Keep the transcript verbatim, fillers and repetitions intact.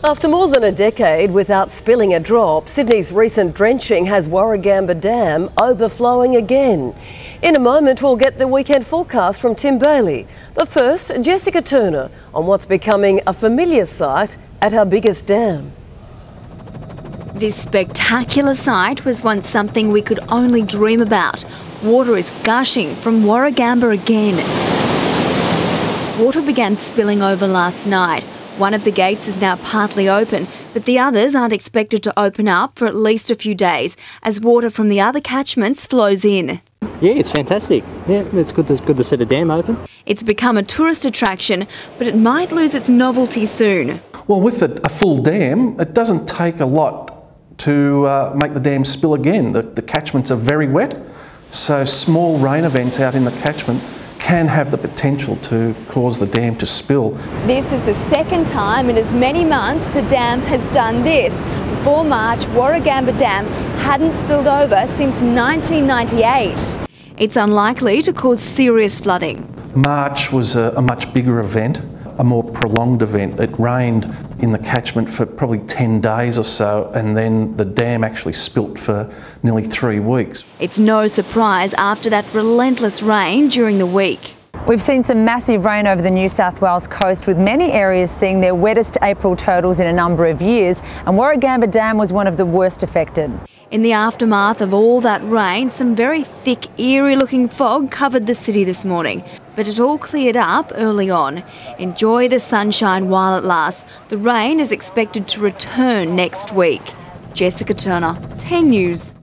After more than a decade without spilling a drop, Sydney's recent drenching has Warragamba Dam overflowing again. In a moment, we'll get the weekend forecast from Tim Bailey. But first, Jessica Turner on what's becoming a familiar sight at our biggest dam. This spectacular sight was once something we could only dream about. Water is gushing from Warragamba again. Water began spilling over last night. One of the gates is now partly open, but the others aren't expected to open up for at least a few days as water from the other catchments flows in. Yeah, it's fantastic. Yeah, it's good to, good to see the dam open. It's become a tourist attraction, but it might lose its novelty soon. Well, with a, a full dam, it doesn't take a lot to uh, make the dam spill again. The, the catchments are very wet, so small rain events out in the catchment can have the potential to cause the dam to spill. This is the second time in as many months the dam has done this. Before March, Warragamba Dam hadn't spilled over since nineteen ninety-eight. It's unlikely to cause serious flooding. March was a, a much bigger event, a more prolonged event. It rained in the catchment for probably ten days or so, and then the dam actually spilt for nearly three weeks. It's no surprise after that relentless rain during the week. We've seen some massive rain over the New South Wales coast, with many areas seeing their wettest April totals in a number of years, and Warragamba Dam was one of the worst affected. In the aftermath of all that rain, some very thick, eerie-looking fog covered the city this morning. But it all cleared up early on. Enjoy the sunshine while it lasts. The rain is expected to return next week. Jessica Turner, ten News.